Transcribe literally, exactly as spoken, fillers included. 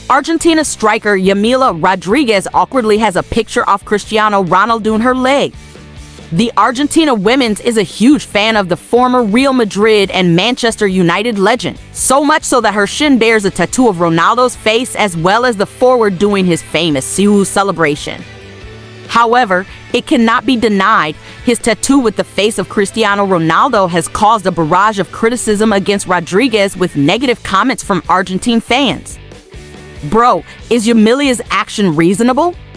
Argentina striker Yamila Rodriguez awkwardly has a picture of Cristiano Ronaldo in her leg. The Argentina women's is a huge fan of the former Real Madrid and Manchester United legend, so much so that her shin bears a tattoo of Ronaldo's face as well as the forward doing his famous Siu celebration. However, it cannot be denied, his tattoo with the face of Cristiano Ronaldo has caused a barrage of criticism against Rodriguez with negative comments from Argentine fans. Bro, is Yamilia's action reasonable?